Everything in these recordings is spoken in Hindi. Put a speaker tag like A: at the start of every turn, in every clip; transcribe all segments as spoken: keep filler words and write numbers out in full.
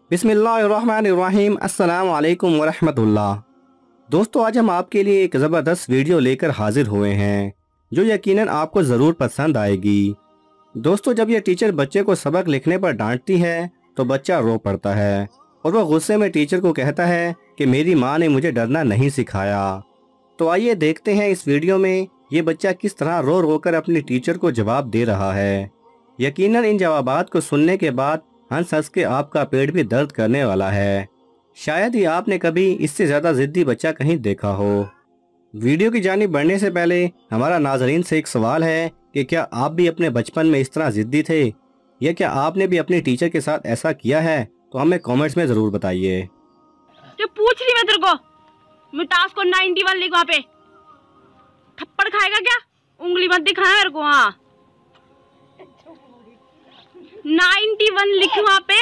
A: बिस्मिल्लाहिर्रहमानिर्रहीम। अस्सलाम वालेकुम वरहमतुल्लाह। दोस्तों, आज हम आपके लिए एक ज़बरदस्त वीडियो लेकर हाजिर हुए हैं जो यकीनन आपको ज़रूर पसंद आएगी। दोस्तों, जब यह टीचर बच्चे को सबक लिखने पर डांटती है तो बच्चा रो पड़ता है और वह गुस्से में टीचर को कहता है कि मेरी माँ ने मुझे डरना नहीं सिखाया। तो आइए देखते हैं इस वीडियो में ये बच्चा किस तरह रो रो कर अपनी टीचर को जवाब दे रहा है। यकीनन इन जवाबात को सुनने के बाद हंस हंस के आपका पेट भी दर्द करने वाला है। शायद ही आपने कभी इससे ज्यादा जिद्दी बच्चा कहीं देखा हो। वीडियो की जानिब बढ़ने से पहले हमारा नाजरीन से एक सवाल है कि क्या आप भी अपने बचपन में इस तरह जिद्दी थे या क्या आपने भी अपनी टीचर के साथ ऐसा किया है? तो हमें कमेंट्स में जरूर बताइए।
B: जो पूछ रही मैं तेरे को, मिटास को नाइन्टी वन लिख वहाँ पे। थप्पड़ खाएगा क्या? उंगली मत दिखाए मेरे को। हाँ, नाइन्टी वन लिख वहाँ पे।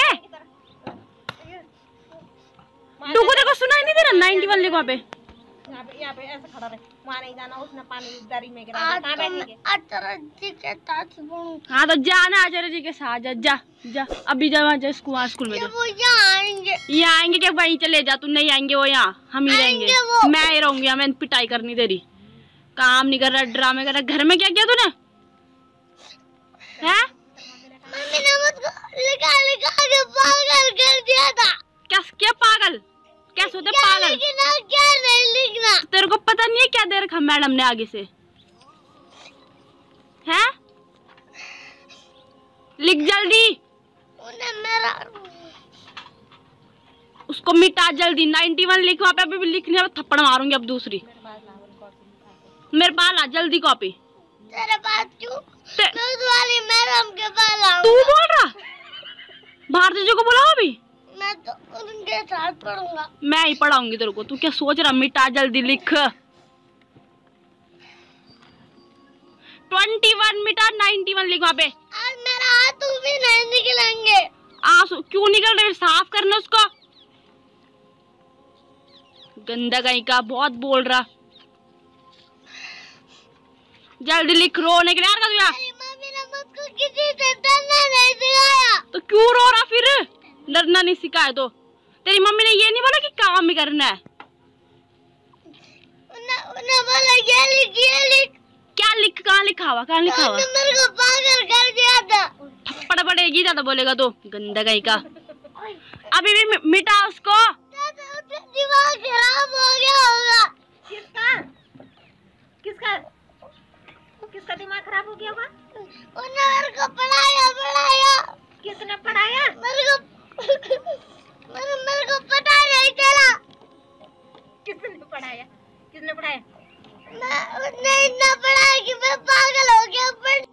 B: तू को देखो, सुना ही नहीं तेरा? नाइन्टी वन लिख वहाँ पे।
C: यहाँ पे यहाँ पे ऐसे खड़ा रहे, वहाँ नहीं जाना, उसने पानी दरी में गिरा दिया। कहाँ बैठेंगे? आचार्य जी के साथ।
B: हाँ तो जाना आचार्य जी के साथ। जा जा जा अभी जा वहाँ जा स्कूल स्कूल में।
C: वो यहाँ आएंगे।
B: यहाँ आएंगे क्या? वहीं चले जा। तू नहीं आएंगे वो, यहाँ हम ही रहेंगे। मैं ही रहूंगी यहाँ। मैं पिटाई करनी तेरी। काम नहीं कर रहा, ड्रामे कर रहा। घर में क्या किया तूने? हैं?
C: मम्मी ने मुझको लिखा लिखा के पागल कर दिया था।
B: क्या क्या पागल? कैसे होते पागल?
C: लिखना क्या नहीं लिखना?
B: तेरे को पता नहीं है क्या दे रखा मैडम ने आगे से? हैं? लिख जल्दी।
C: उन्हें मेरा
B: उसको मिटा जल्दी। नाइन्टी वन लिख वहाँ पे। अभी भी लिखने में थप्पड़ मारूंगी अब दूसरी। मेरे पास ला जल्दी कॉपी।
C: तेरे पास क्यों? मैं उस वाली मैडम के पास लाऊंगा।
B: तू बोल रहा? भारती जी को बुलाओ अभी।
C: मैं तो उनके साथ पढ़ूंगा।
B: मैं ही पढ़ाऊंगी तेरे को। तू क्या सोच रहा? मिटा जल्दी लिख। ट्वेंटी वन मिटा, नाइन्टी वन लिख वहाँ पे।
C: आज मेरा हाथ भी नहीं निकलेंगे।
B: आंसू क्यों निकल रहे? साफ करना उसको। गंदा कहीं का, बहुत बोल रहा। जल्दी लिख। रोने के लिए यार का
C: मम्मी ने मुझको किसी से डरना नहीं सिखाया।
B: तो क्यों रो रहा फिर? डरना नहीं सिखाया तो तेरी मम्मी ने ये नहीं बोला कि काम ही करना है?
C: उन्हें उन्हें बोला ये लिख ये लिख।
B: क्या लिख? कहाँ लिखा हुआ? कहाँ लिखा हुआ?
C: मेरे को पागल कर दिया था।
B: थप्पड़ पड़ेगी ज्यादा बोलेगा तो। गंदा कहीं का। अभी भी मिटा उसको।
C: दिमाग खराब हो गया होगा। किसका किसका किसका दिमाग खराब हो गया होगा? उन्हें मेरे को पढ़ाया पढ़ाया। किसने पढ़ाया? मेरे को मेरे मेरे को पता नहीं चला। किसने पढ़ाया? किसने पढ़ाया? मैं उसने इतना पढ़ाया कि मैं पागल हो गया।